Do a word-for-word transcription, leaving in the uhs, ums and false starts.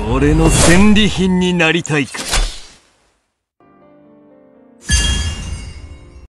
俺の戦利品になりたいか。